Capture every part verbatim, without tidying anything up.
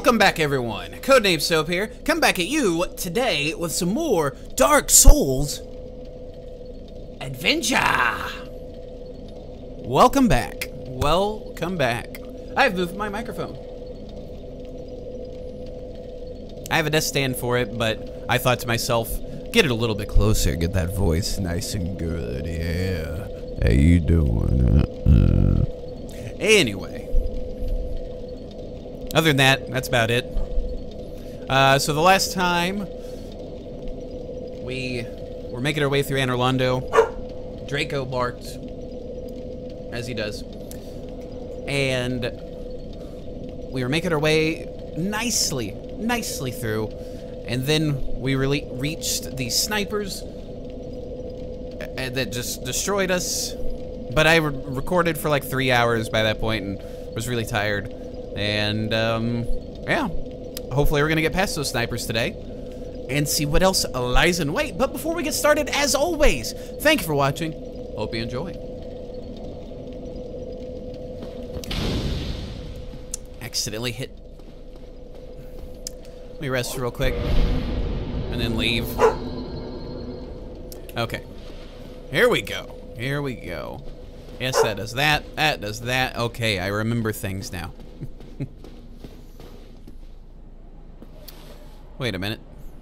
Welcome back, everyone. Codename Soap here. Come back at you today with some more Dark Souls adventure. Welcome back. Welcome back. I've moved my microphone. I have a desk stand for it, but I thought to myself, get it a little bit closer, get that voice nice and good. Yeah. How you doing? Uh, uh. Anyway. Other than that, that's about it. Uh, so the last time we were making our way through Anor Londo, Draco barked, as he does, and we were making our way nicely, nicely through, and then we really reached the snipers uh, that just destroyed us. But I re recorded for like three hours by that point and was really tired. And, um, yeah, hopefully we're gonna get past those snipers today and see what else lies in wait. But before we get started, as always, thank you for watching. Hope you enjoy. Accidentally hit. Let me rest real quick and then leave. Okay, here we go. Here we go. Yes, that does that. That does that. Okay, I remember things now. Wait a minute.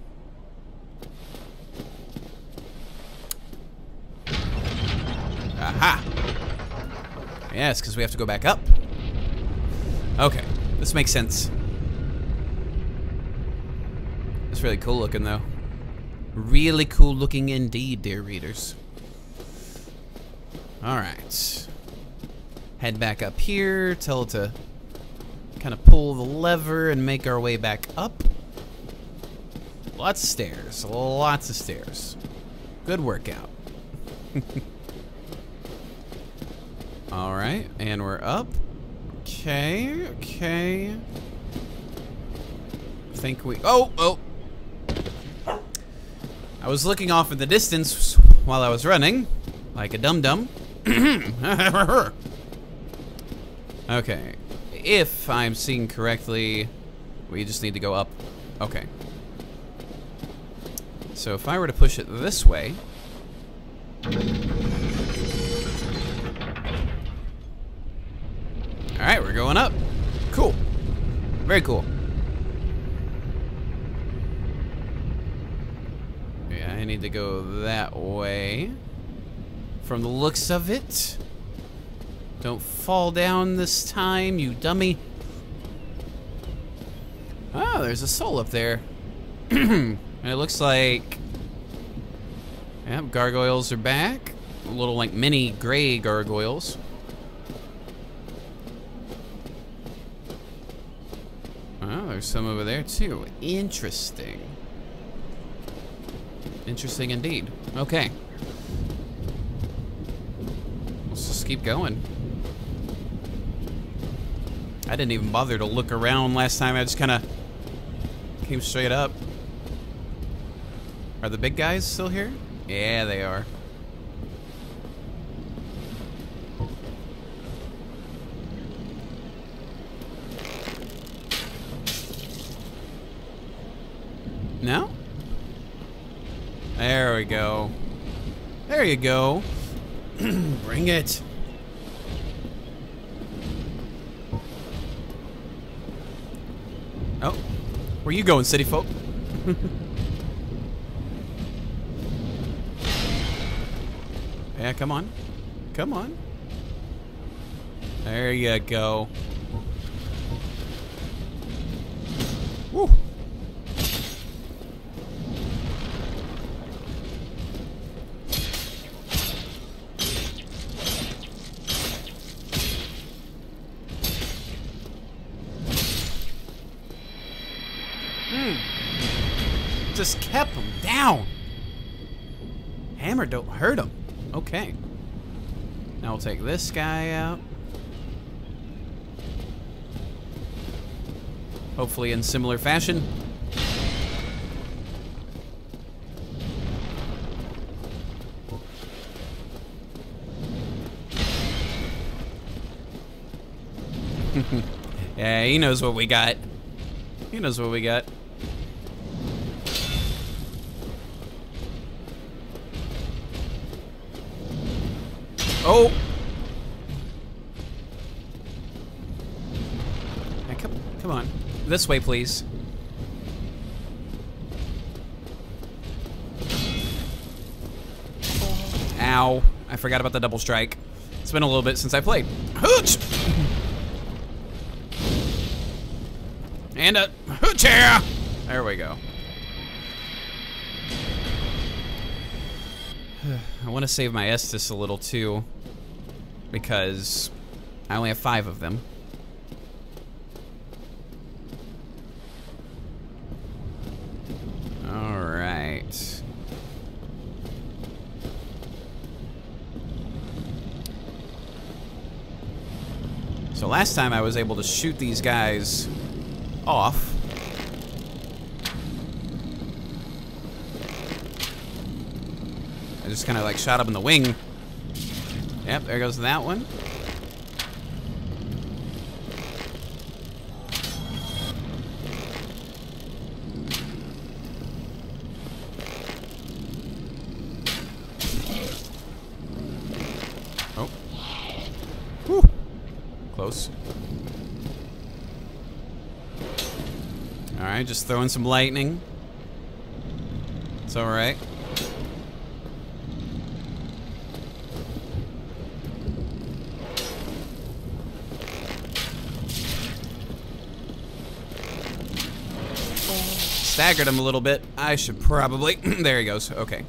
Aha! Yes, because we have to go back up. Okay, this makes sense. It's really cool looking, though. Really cool looking indeed, dear readers. Alright. Head back up here, tell it to kind of pull the lever and make our way back up. Lots of stairs, lots of stairs. Good workout. Alright, and we're up. Okay, okay. I think we, oh, oh. I was looking off in the distance while I was running, like a dum-dum. Okay, if I'm seeing correctly, we just need to go up. Okay. So if I were to push it this way, all right, we're going up. Cool, very cool. Yeah, I need to go that way. From the looks of it, don't fall down this time, you dummy. Oh, there's a soul up there. And it looks like, yeah, gargoyles are back. A little like mini gray gargoyles. Oh, there's some over there too. Interesting. Interesting indeed. Okay. Let's just keep going. I didn't even bother to look around last time. I just kind of came straight up. Are the big guys still here? Yeah, they are. No? There we go. There you go. Bring it. Oh, where you going, city folk? Yeah, come on. Come on. There you go. Woo. Hmm. Just kept him down. Hammer don't hurt him. Okay. Now we'll take this guy out. Hopefully in similar fashion. Yeah, he knows what we got. He knows what we got. Oh! Hey, come, come on. This way, please. Ow. I forgot about the double strike. It's been a little bit since I played. Hooch! And a hooch here! There we go. I want to save my Estus a little too, because I only have five of them. All right. So last time I was able to shoot these guys off. I just kind of like shot up in the wing. Yep, there goes that one. Oh. Whew. Close. All right, just throwing some lightning. It's all right. Staggered him a little bit. I should probably... There he goes. Okay.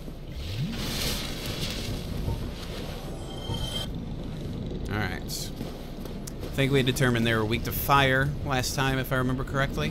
Alright. I think we determined they were weak to fire last time, if I remember correctly.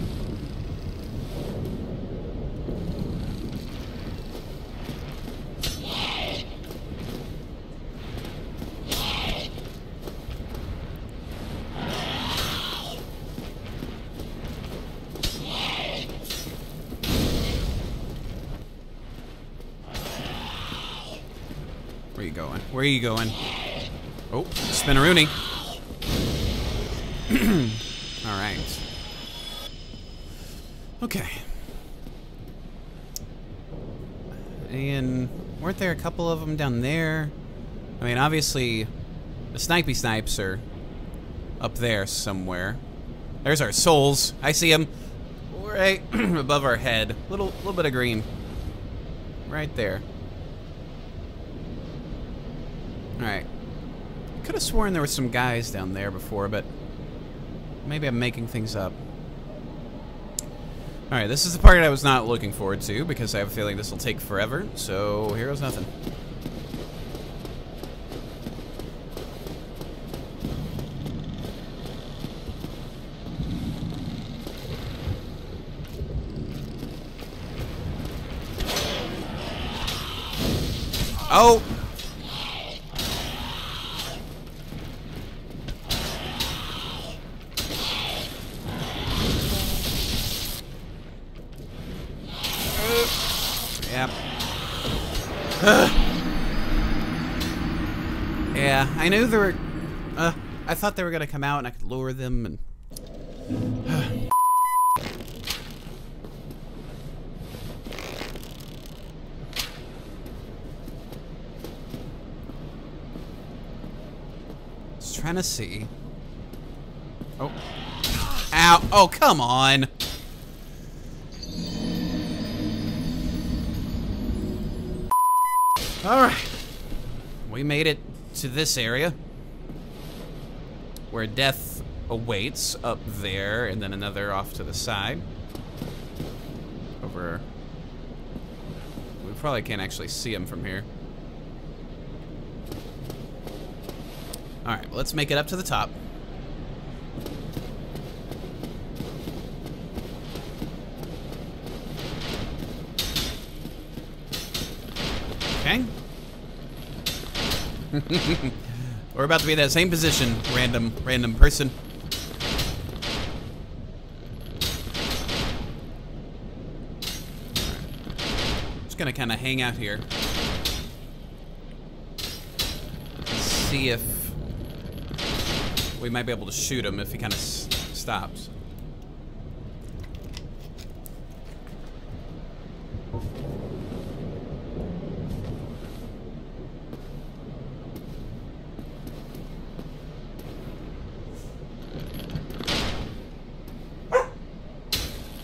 Where you going? Where are you going? Oh, Spinneroonie. All right. Okay. And weren't there a couple of them down there? I mean, obviously, the snipey snipes are up there somewhere. There's our souls. I see them right above our head. Little, little bit of green. Right there. Alright. Could have sworn there were some guys down there before, but maybe I'm making things up. Alright, this is the part I was not looking forward to, because I have a feeling this will take forever, so here goes nothing. Oh! Yep. Yeah, I knew there were... Uh, I thought they were gonna come out and I could lure them and... Just trying to see... Oh. Ow. Oh, come on! Alright, we made it to this area where death awaits up there, and then another off to the side. Over... We probably can't actually see him from here. Alright, well, let's make it up to the top. Okay. We're about to be in that same position, random, random person. Just gonna kind of hang out here. See if we might be able to shoot him if he kind of stops.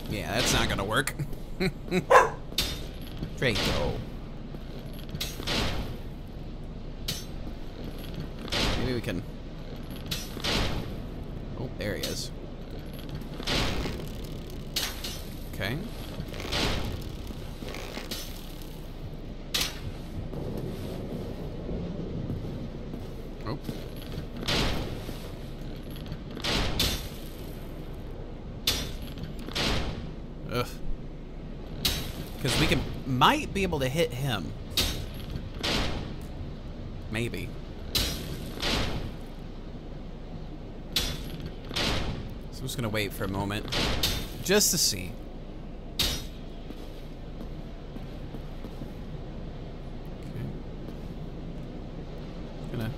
Yeah, that's not gonna work. Draco. Maybe we can... Oh, there he is. Okay. Oh. Ugh. Because we can might be able to hit him. Maybe. So I'm just gonna wait for a moment, just to see. Okay. Gonna.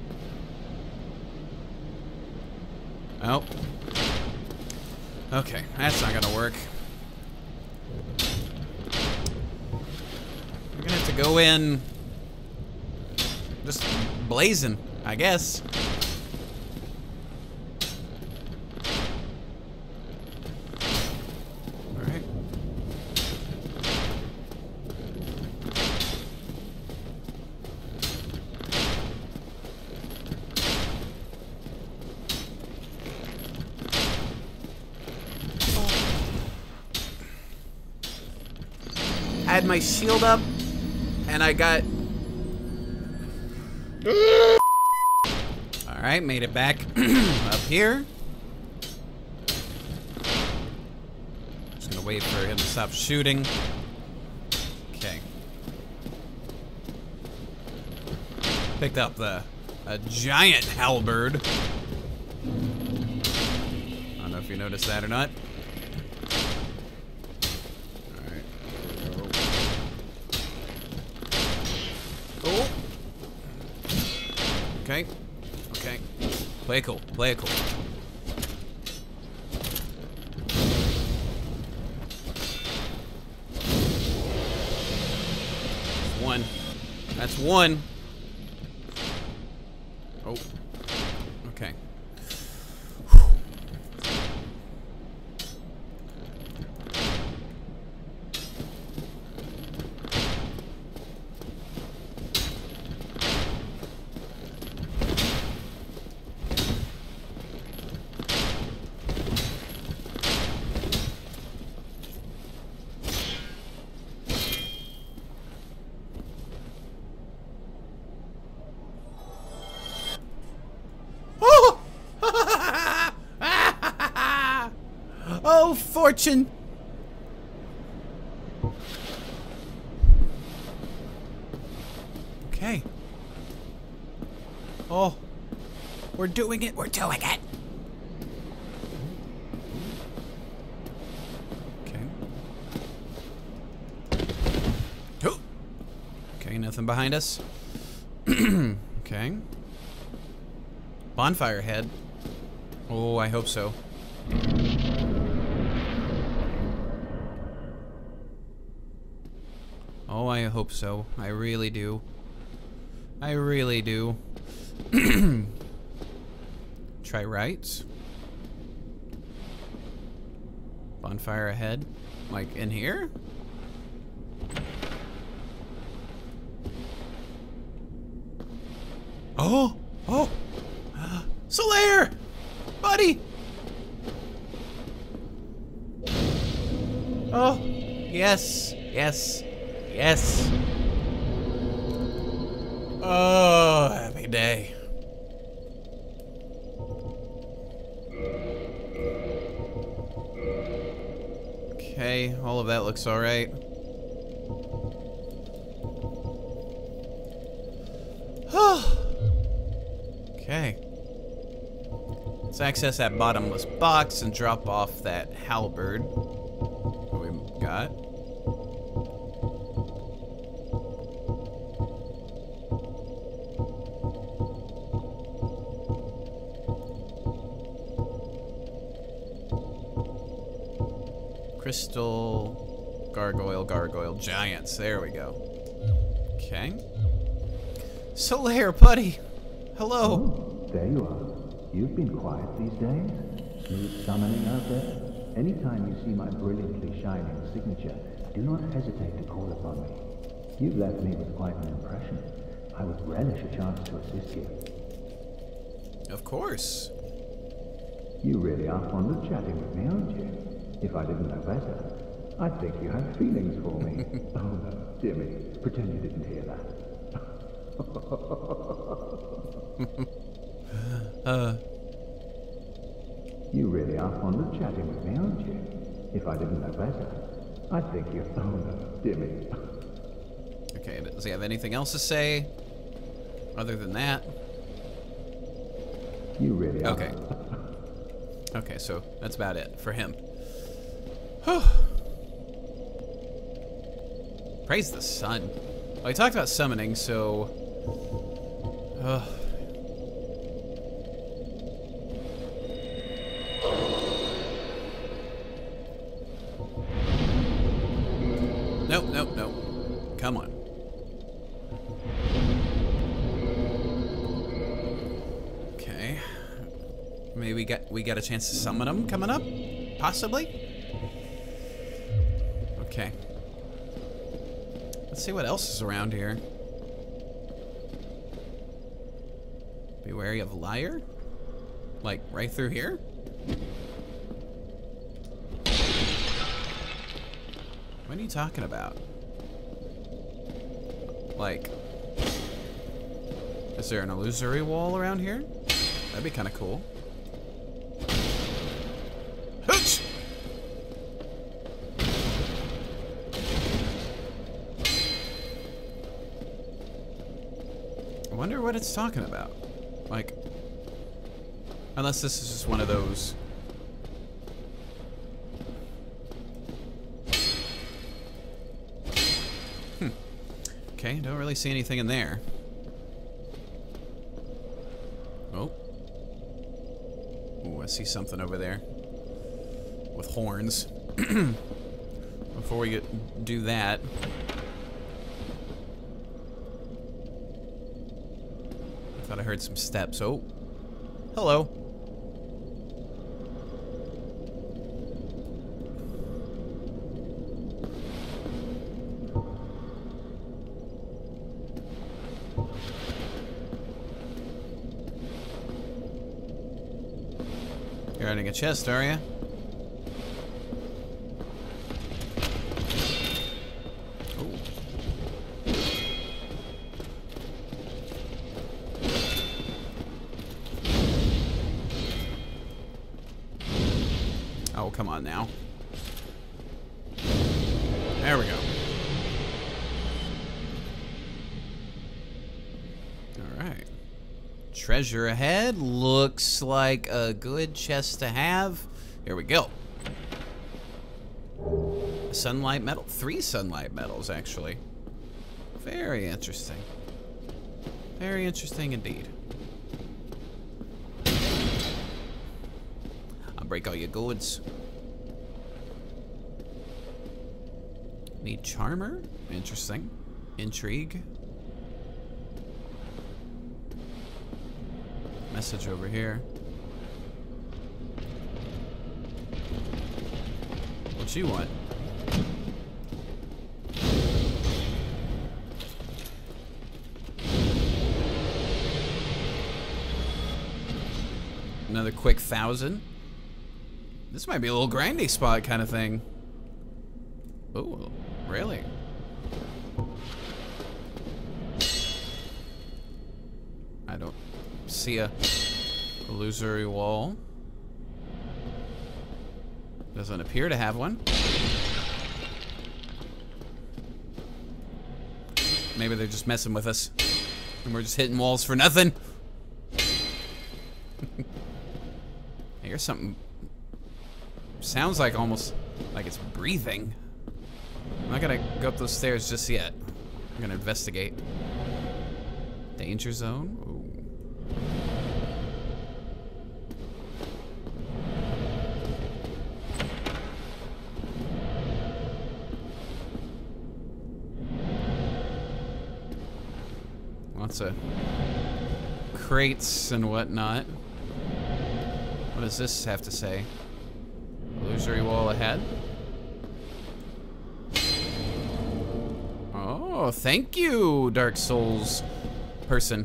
Oh. Okay, that's not gonna work. We're gonna have to go in just blazing, I guess. Alright. I had my shield up, and I got... Alright, made it back up here. Just gonna wait for him to stop shooting. Okay. Picked up the a giant halberd. I don't know if you noticed that or not. Oh. Okay. Okay. Play it cool. Play it cool. That's one. That's one. Oh. Okay. Oh, fortune! Okay. Oh, we're doing it. We're doing it. Okay. Oh. Okay, nothing behind us. Okay. Bonfire head. Oh, I hope so. Oh, I hope so. I really do. I really do. Try right. Bonfire ahead. Like in here? Oh! Oh! Solaire! Buddy! Oh! Yes! Yes! Yes! Oh, happy day. Okay, all of that looks alright. Okay. Let's access that bottomless box and drop off that halberd that we got. Crystal, gargoyle, gargoyle, giants. There we go. Okay. Solaire, buddy. Hello. Oh, there you are. You've been quiet these days. Smooth summoning out there. Anytime you see my brilliantly shining signature, do not hesitate to call upon me. You've left me with quite an impression. I would relish a chance to assist you. Of course. You really are fond of chatting with me, aren't you? If I didn't know better, I'd think you had feelings for me. Oh no, dear me, pretend you didn't hear that. uh. You really are fond of chatting with me, aren't you? If I didn't know better, I'd think you... Oh no, dear me. Okay, does he have anything else to say? Other than that? You really are. Okay. Okay, so that's about it for him. Praise the sun. Well, he talked about summoning, so... Uh. Nope, nope, nope. Come on. Okay. Maybe we got we got a chance to summon him coming up? Possibly? Okay. Let's see what else is around here. Be wary of liar? Like, right through here? What are you talking about? Like, is there an illusory wall around here? That'd be kind of cool. Hooch! I wonder what it's talking about. Like, unless this is just one of those. Hmm. Okay, don't really see anything in there. Oh. Ooh, I see something over there. With horns. Before we get, do that. I thought I heard some steps. Oh. Hello. You're hiding a chest, are you? Oh, come on now. There we go. Alright. Treasure ahead. Looks like a good chest to have. Here we go. A sunlight medal. Three sunlight medals, actually. Very interesting. Very interesting indeed. Break all your goods. Need charmer? Interesting. Intrigue. Message over here. What you want? Another quick thousand. This might be a little grindy spot kind of thing. Oh, really? I don't see a illusory wall. Doesn't appear to have one. Maybe they're just messing with us. And we're just hitting walls for nothing. Here's something. Sounds like almost like it's breathing. I'm not gonna go up those stairs just yet. I'm gonna investigate. Danger zone? Ooh. Lots of crates and whatnot. What does this have to say? sorcery wall ahead. Oh, thank you, Dark Souls person.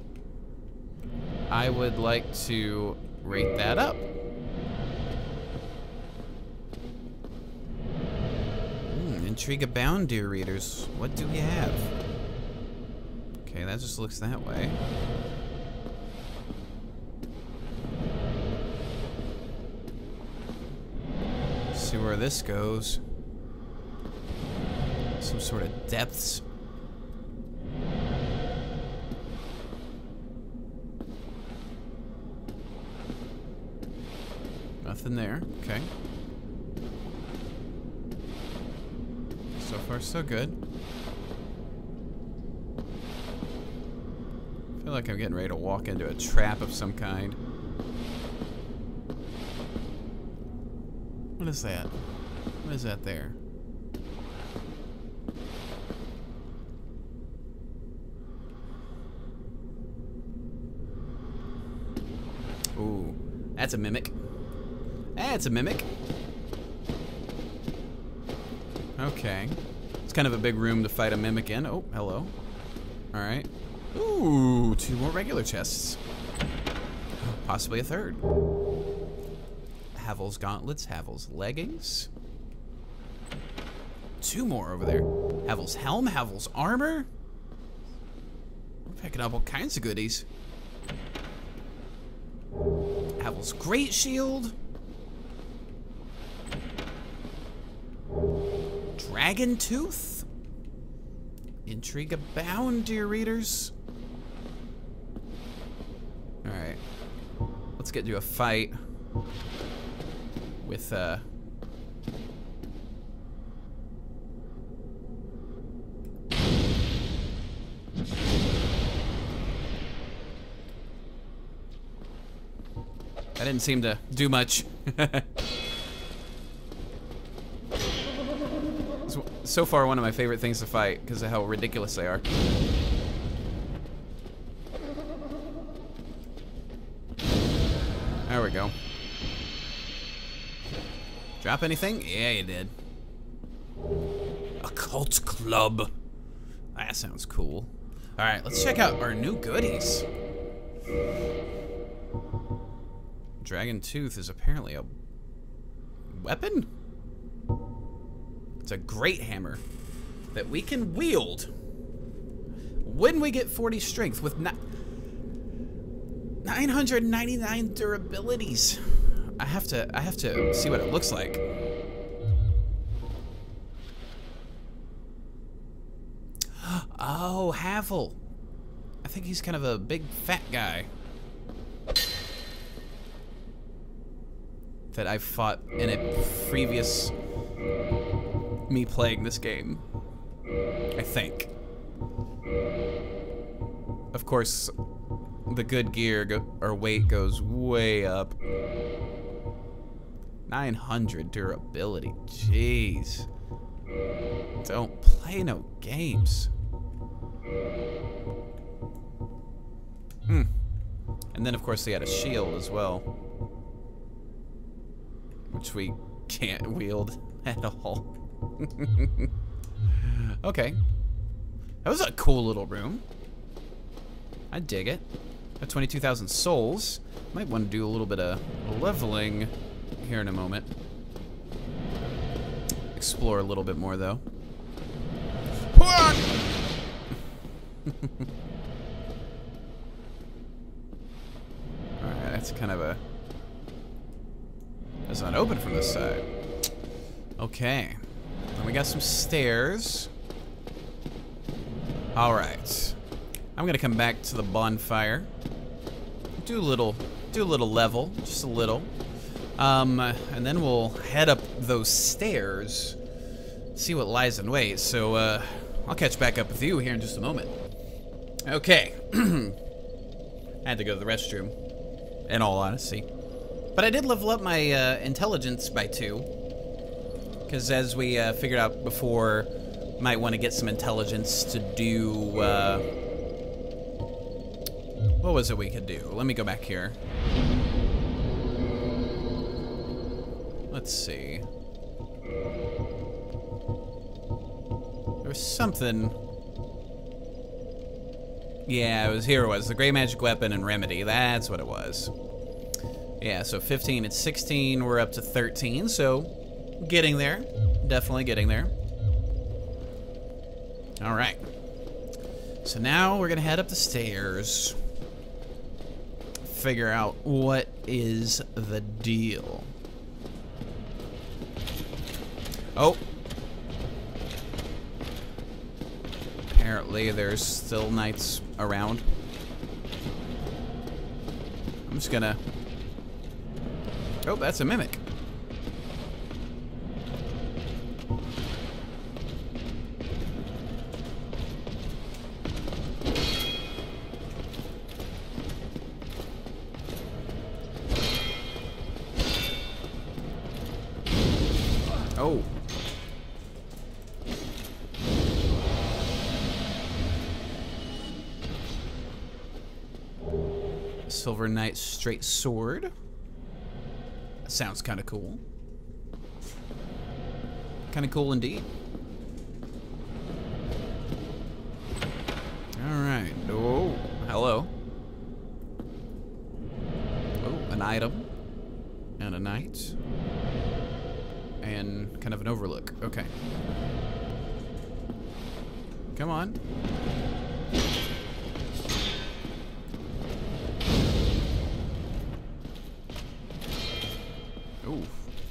I would like to rate that up. Mm, intrigue abound, dear readers. What do we have? Okay, that just looks that way. See where this goes. Some sort of depths. Nothing there. Okay. So far, so good. I feel like I'm getting ready to walk into a trap of some kind. What is that? What is that there? Ooh, that's a mimic. That's a mimic. Okay. It's kind of a big room to fight a mimic in. Oh, hello. Alright. Ooh, two more regular chests. Possibly a third. Havel's gauntlets, Havel's leggings. Two more over there. Havel's helm, Havel's armor. We're picking up all kinds of goodies. Havel's great shield. Dragon tooth. Intrigue abound, dear readers. Alright. Let's get to a fight with uh that didn't seem to do much. so, so far one of my favorite things to fight because of how ridiculous they are. There we go. Drop anything? Yeah, you did. A cult club. That sounds cool. All right, let's check out our new goodies. Dragon tooth is apparently a weapon? It's a great hammer that we can wield when we get forty strength with nine hundred ninety-nine durabilities. I have to I have to see what it looks like. Oh, Havel. I think he's kind of a big fat guy that I've fought in a previous me playing this game. I think. Of course, the good gear go, or weight goes way up. nine hundred durability. Jeez. Don't play no games. Hmm. And then, of course, they had a shield as well, which we can't wield at all. Okay. That was a cool little room. I dig it. Got twenty-two thousand souls. Might want to do a little bit of leveling here in a moment. Explore a little bit more, though. Alright, that's kind of a... That's not open from this side. Okay. And we got some stairs. Alright. I'm gonna come back to the bonfire. Do a little, do a little level, just a little. Um, and then we'll head up those stairs, see what lies in wait. So, uh, I'll catch back up with you here in just a moment. Okay. I had to go to the restroom, in all honesty. But I did level up my uh, intelligence by two. Because as we uh, figured out before, might want to get some intelligence to do, uh... what was it we could do? Let me go back here. let's see. There was something. Yeah, it was here. It was the Grey Magic Weapon and Remedy. That's what it was. Yeah, so fifteen. It's sixteen. We're up to thirteen. So getting there. Definitely getting there. All right. So now we're gonna head up the stairs. Figure out what is the deal. Oh. Apparently there's still knights around. I'm just gonna... Oh, that's a mimic. Oh. Silver Knight straight sword. That sounds kind of cool. Kind of cool indeed. All right. Oh, hello. Oh, an item and a knight. And kind of an overlook. Okay. Come on. Ooh.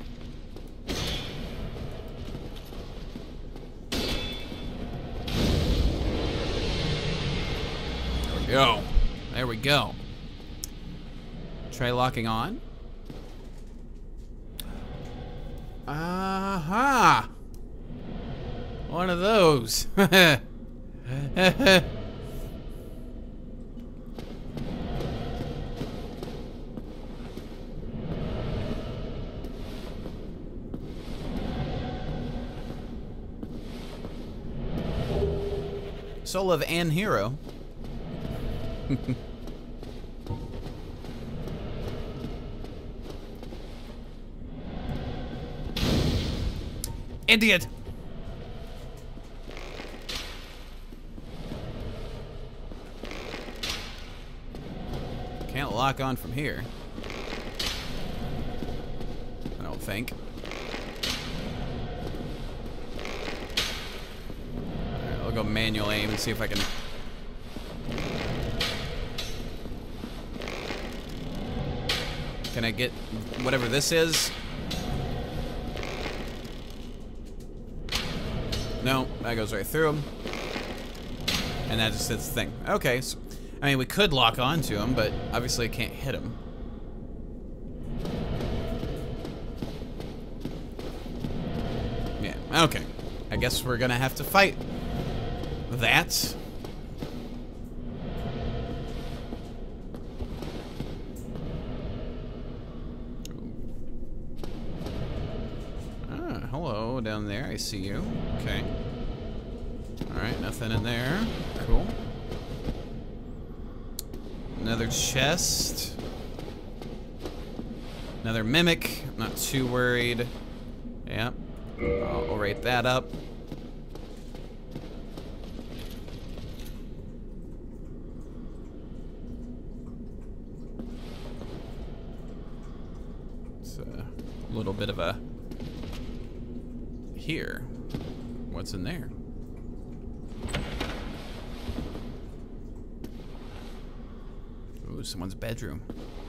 There we go. There we go. Try locking on. Aha! One of those. Soul of an hero. Idiot! Can't lock on from here. I don't think. Alright, I'll go manual aim and see if I can... Can I get whatever this is? No, that goes right through him. And that just hits the thing. Okay, so, I mean, we could lock onto him, but obviously I can't hit him. Yeah, okay. I guess we're gonna have to fight that. Ah, hello down there, I see you. Okay. Alright, nothing in there. Cool. Another chest. Another mimic. Not too worried. Yep. I'll, I'll rate that up. It's a little bit of a... Here. What's in there? Ooh, someone's bedroom.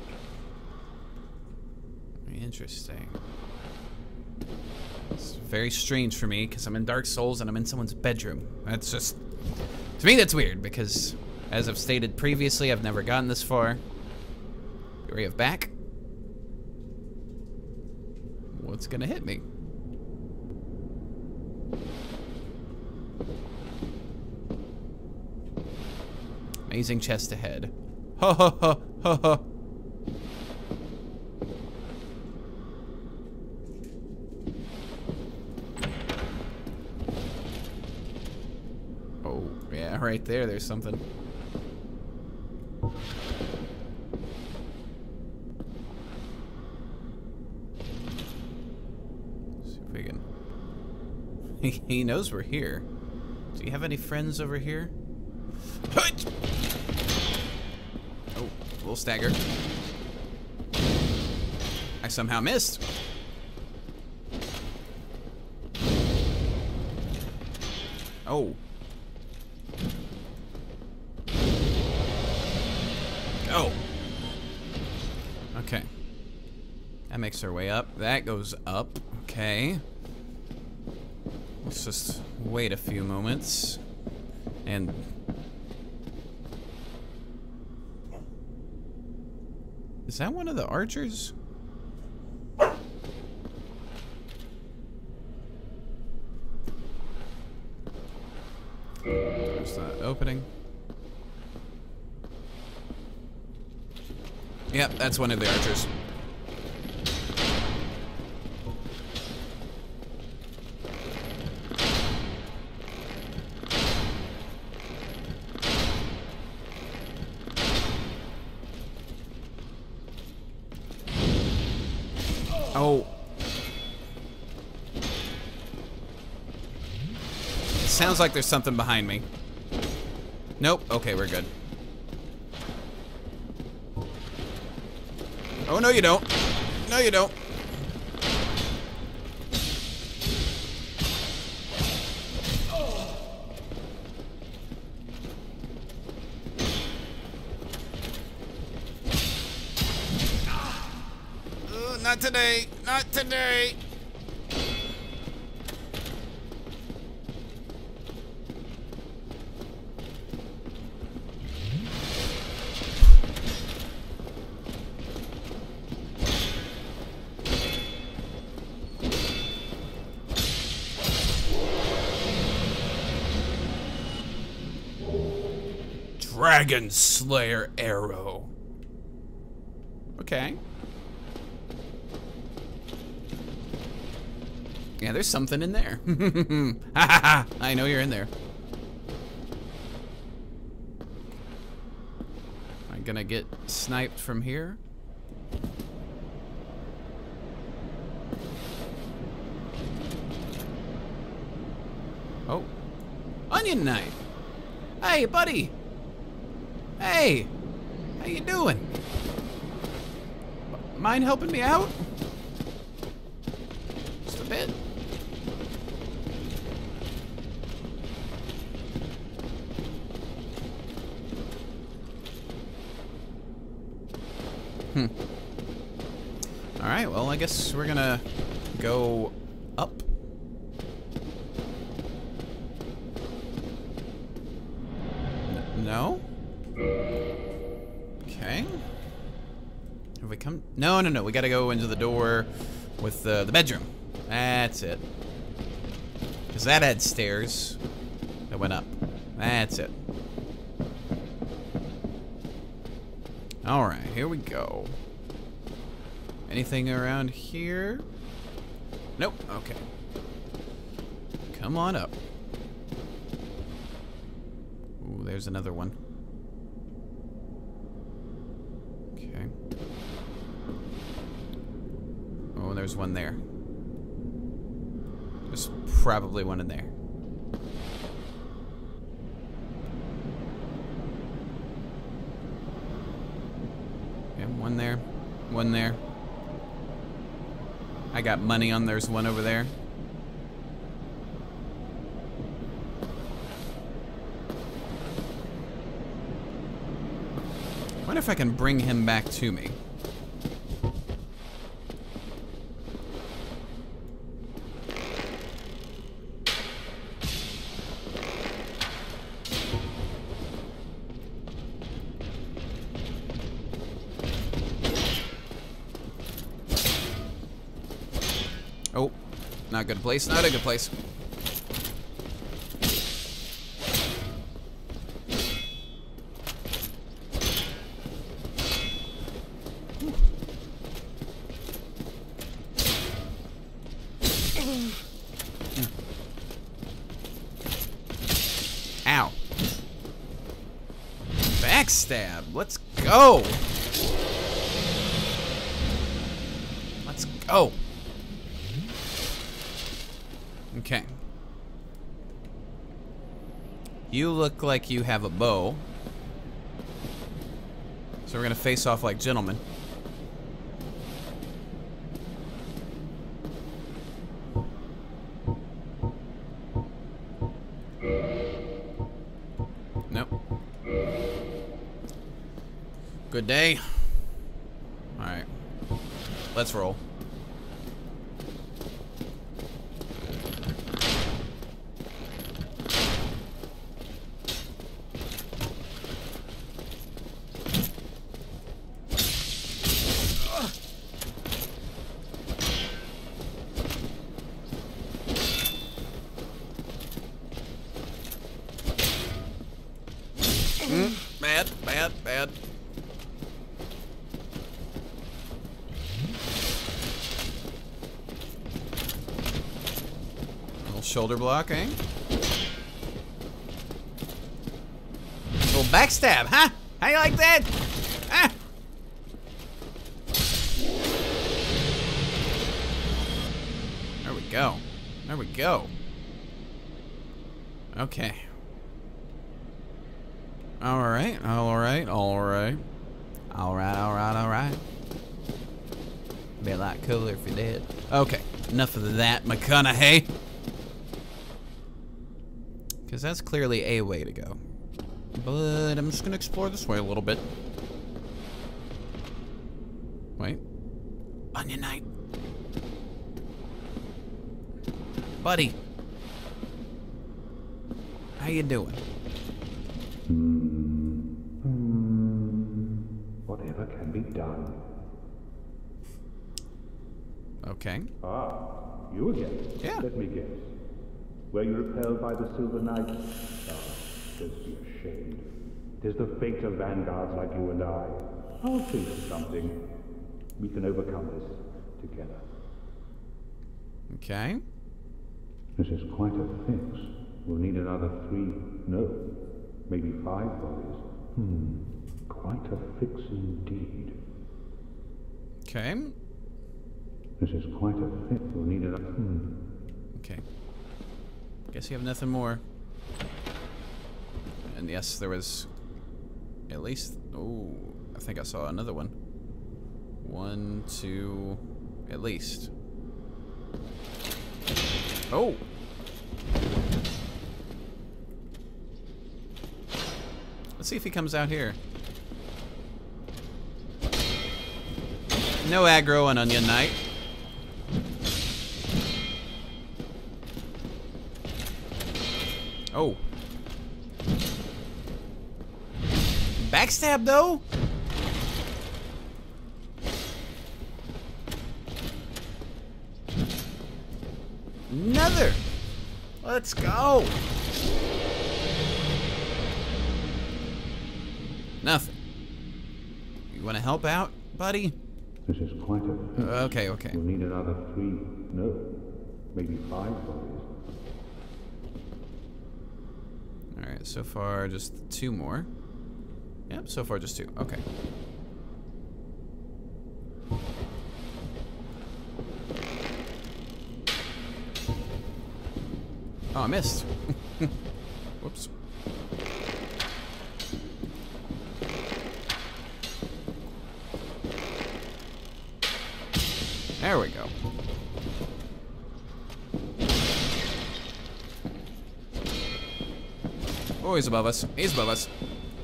Interesting. It's very strange for me because I'm in Dark Souls and I'm in someone's bedroom. That's just... To me, that's weird because, as I've stated previously, I've never gotten this far. Area of back. What's gonna hit me? Amazing chest ahead. Ho ho ho ho ho. Oh, yeah, right there, there's something. If we can. He, he knows we're here. Do you have any friends over here? Oh, a little stagger. I somehow missed. Oh. Go. Okay. That makes our way up. That goes up. Okay. Let's just wait a few moments. And... Is that one of the archers? There's the opening. Yep, that's one of the archers. Oh. It sounds like there's something behind me. Nope. Okay, we're good. Oh, no, you don't. No, you don't. Uh, not today. Not today. Dragon Slayer arrow. Okay. Yeah, there's something in there. Ha ha ha! I know you're in there. Am I gonna get sniped from here? Oh. Onion knife! Hey, buddy! Hey! How you doing? Mind helping me out? Just a bit. Hmm. Alright, well, I guess we're gonna go up. N- no? Okay. Have we come? No, no, no. We gotta go into the door with the, the bedroom. That's it. Because that had stairs that went up. That's it. Alright, here we go. Anything around here? Nope. Okay. Come on up. Ooh, there's another one. Okay. Oh, there's one there. There's probably one in there. Okay, one there. One there. I got money on there's one over there. I wonder if I can bring him back to me. Oh, not a good place, not a good place. Ow. Backstab. Let's go. Let's go. Okay. You look like you have a bow. So we're gonna face off like gentlemen. Nope. Good day. Alright. Let's roll. Bad, bad, bad. Little shoulder block, eh? Little backstab, huh? How you like that? Ah! There we go. There we go. Okay. Alright, alright, alright. Alright, alright, alright. Be a lot cooler if you did. Okay, enough of that, McConaughey. Because that's clearly a way to go. But I'm just going to explore this way a little bit. Wait. Onion Knight. Buddy. How you doing? Hmm. Hmm. Whatever can be done. Okay. Ah, you again. Yeah. Let me guess. Were you repelled by the Silver Knight? Ah, don't be ashamed. Tis the fate of vanguards like you and I. I'll think of something. We can overcome this together. Okay. This is quite a fix. We'll need another three, no, maybe five bodies. Hmm, quite a fix indeed. Okay. This is quite a fix. We'll need another. Hmm. Okay. Guess you have nothing more. And yes, there was at least. Oh, I think I saw another one. One, two, at least. Oh. Let's see if he comes out here. No aggro on Onion Knight. Oh. Backstab though? Another. Let's go. Nothing. You want to help out, buddy? This is quite a fix. Uh, okay, okay. We'll need another three, no, maybe five bodies. Alright, so far just two more. Yep, so far just two. Okay. Oh, I missed. Whoops. There we go. Oh, he's above us. He's above us.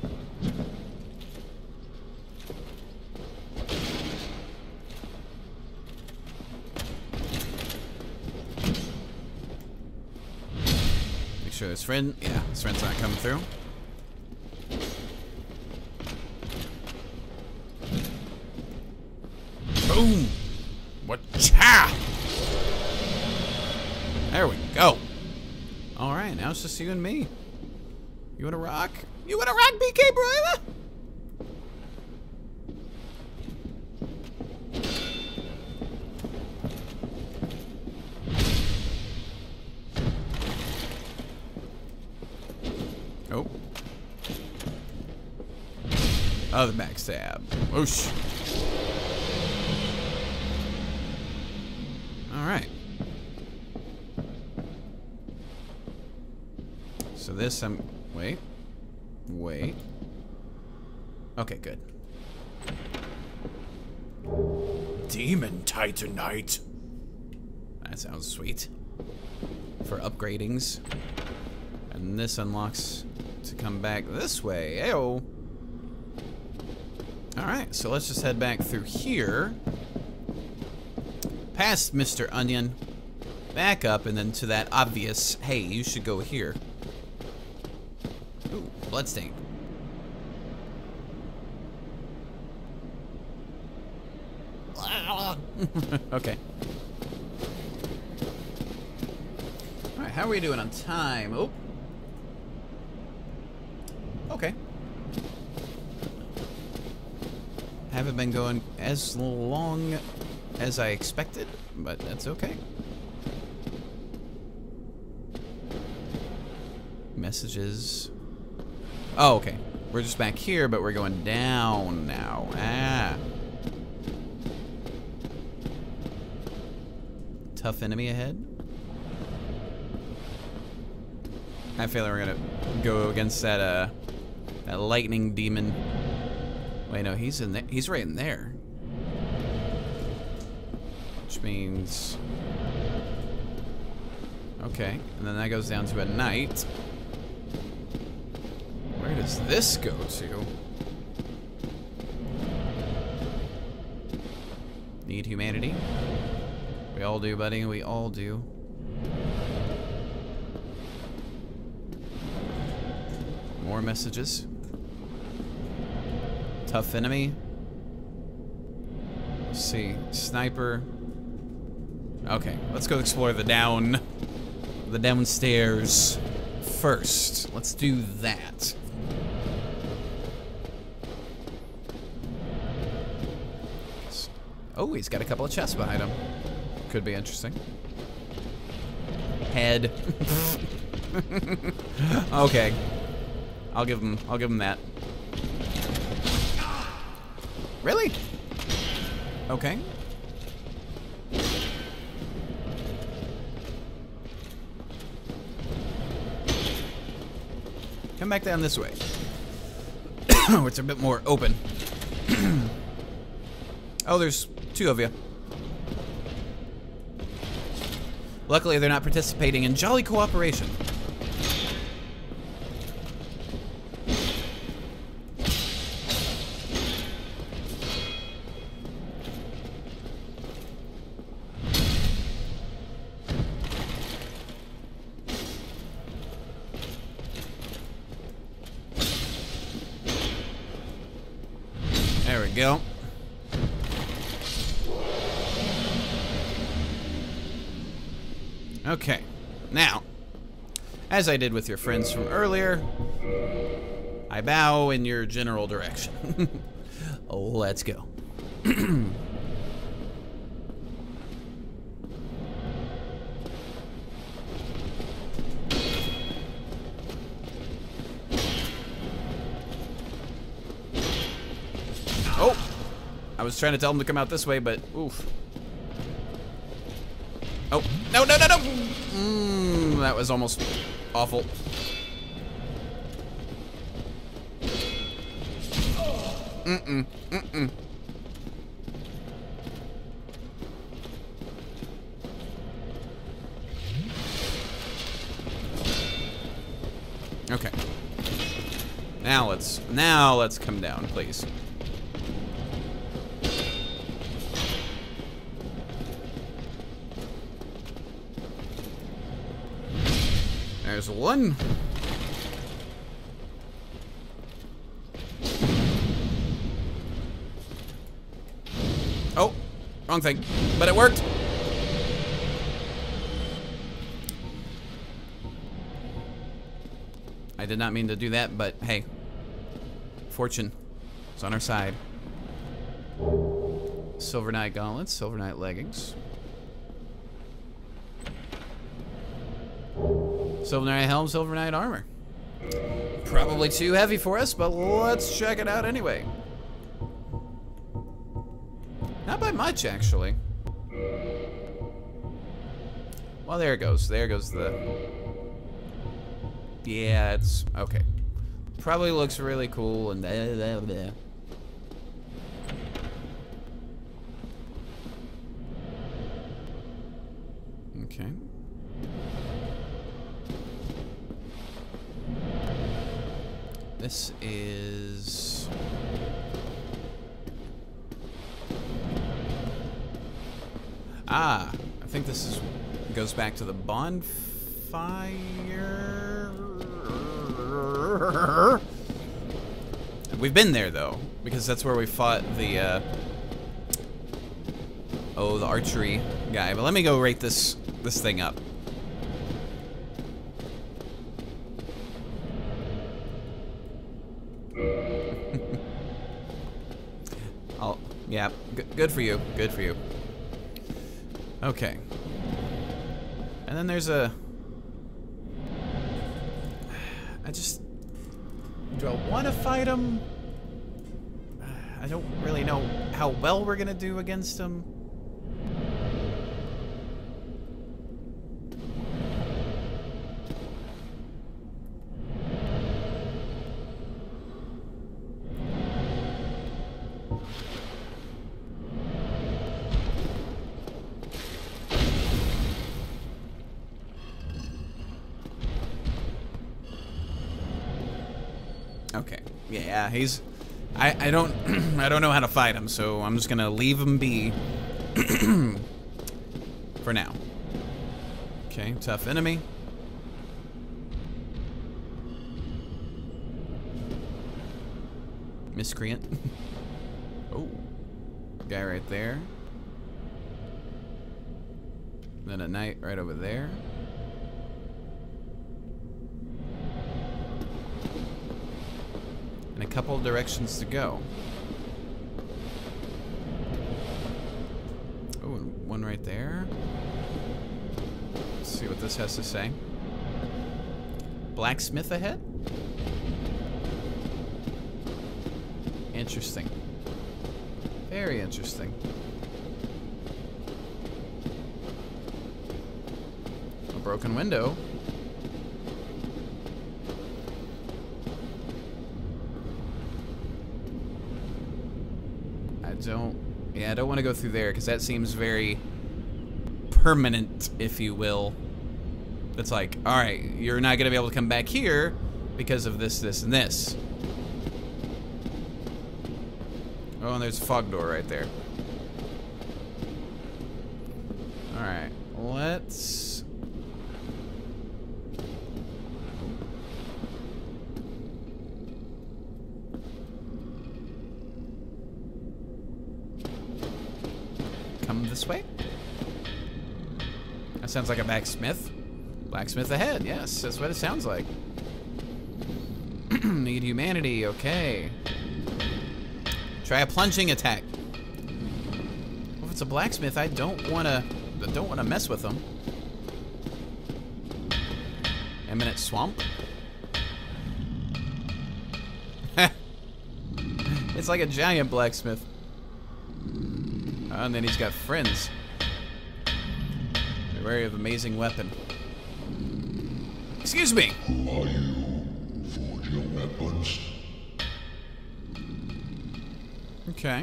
Make sure his friend, yeah, his friend's not coming through. Boom! What-cha! There we go. All right, now it's just you and me. You wanna rock? You wanna rock, B K, brother? Oh. Oh, the backstab. Whoosh. All right. So this, I'm... Wait. Wait. Okay, good. Demon Titanite. That sounds sweet. For upgradings. And this unlocks to come back this way. Ayo. Alright, so let's just head back through here. Past Mister Onion. Back up, and then to that obvious, hey, you should go here. Ooh, bloodstain. Okay. Alright, how are we doing on time? Oh. Okay. Haven't been going as long as I expected, but that's okay. Messages. Oh, okay. We're just back here, but we're going down now. Ah. Tough enemy ahead. I feel like we're gonna go against that uh that lightning demon. Wait, no, he's in there. He's right in there. Which means okay, and then that goes down to a knight. Where does this go to? Need humanity? We all do, buddy. We all do. More messages. Tough enemy. Let's see. Sniper. Okay, let's go explore the down, the downstairs first. Let's do that. Oh, he's got a couple of chests behind him. Could be interesting. Head. Okay. I'll give him. I'll give him that. Really? Okay. Come back down this way. It's a bit more open. Oh, there's two of you. Luckily, they're not participating in jolly cooperation. There we go. Okay, now, as I did with your friends from earlier, I bow in your general direction. Let's go. Oh! I was trying to tell him to come out this way, but oof. Oh, no, no, no, no! Mm, that was almost awful. Mm-mm, mm-mm. Okay. Now let's, now let's come down, please. There's one. Oh, wrong thing, but it worked. I did not mean to do that, but hey, fortune is on our side. Silver Knight gauntlets, Silver Knight leggings. Silver Knight helm, Silver Knight armor. Probably too heavy for us, but let's check it out anyway. Not by much, actually. Well, there it goes. There goes the Yeah, it's okay. Probably looks really cool and blah, blah, blah. Okay. This is Ah, I think this is goes back to the bonfire. We've been there though, because that's where we fought the uh oh, the archery guy. But let me go rate this this thing up. Oh, yeah, G good for you. Good for you. Okay. And then there's a... I just... Do I want to fight him? I don't really know how well we're gonna do against him. Okay. Yeah, he's... I, I don't... I don't know how to fight him, so I'm just gonna leave him be... for now. Okay, tough enemy. Miscreant. Oh. Guy right there. Then a knight right over there. And a couple of directions to go. Oh, one right there. Let's see what this has to say. Blacksmith ahead? Interesting. Very interesting. A broken window. I don't... Yeah, I don't want to go through there because that seems very permanent, if you will. It's like, alright, you're not going to be able to come back here because of this, this, and this. Oh, and there's a fog door right there. Alright, let's... come this way? That sounds like a blacksmith. Blacksmith ahead, yes, that's what it sounds like. Need humanity, okay. Try a plunging attack. Well, if it's a blacksmith, I don't wanna I don't wanna mess with them. Eminent swamp. It's like a giant blacksmith. Oh, and then he's got friends. They're very of amazing weapon. Excuse me. Who are you? Forge your weapons. Okay.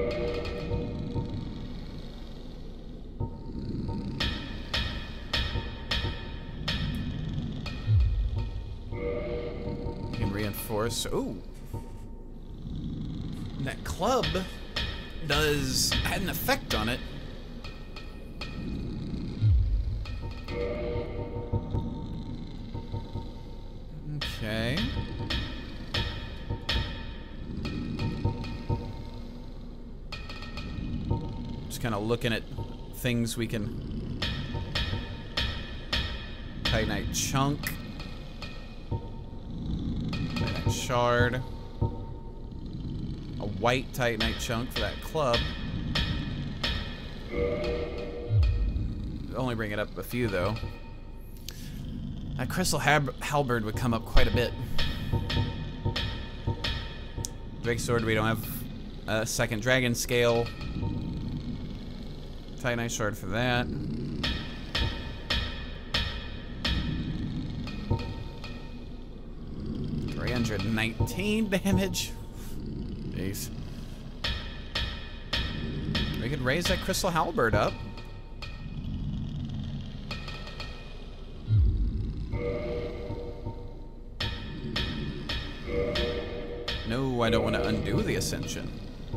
Can reinforce. Ooh. That club does had an effect on it. Okay. Just kind of looking at things we can. Titanite chunk. Titanite shard. A white Titanite chunk for that club. Only bring it up a few though. That crystal halberd would come up quite a bit. Drake sword, we don't have a second dragon scale. Titanite shard for that. hundred nineteen damage. Jeez. We could raise that crystal halberd up. No, I don't want to undo the ascension.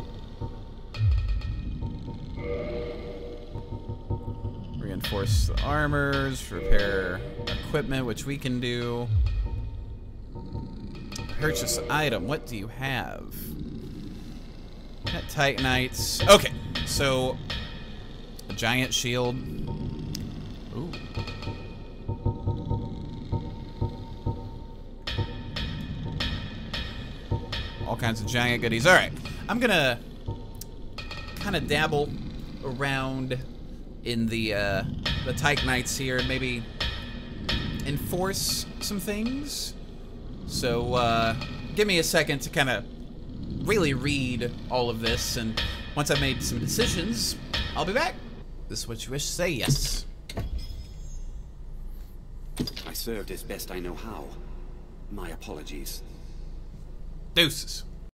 Reinforce the armors, repair equipment, which we can do. Purchase item, what do you have? Got Titanites. Okay, so a giant shield. Ooh. All kinds of giant goodies. All right, I'm gonna kind of dabble around in the uh, the Titanites here and maybe enforce some things. So uh, give me a second to kind of really read all of this, and once I've made some decisions, I'll be back. This is what you wish to say, yes. I served as best I know how. My apologies. Deuces.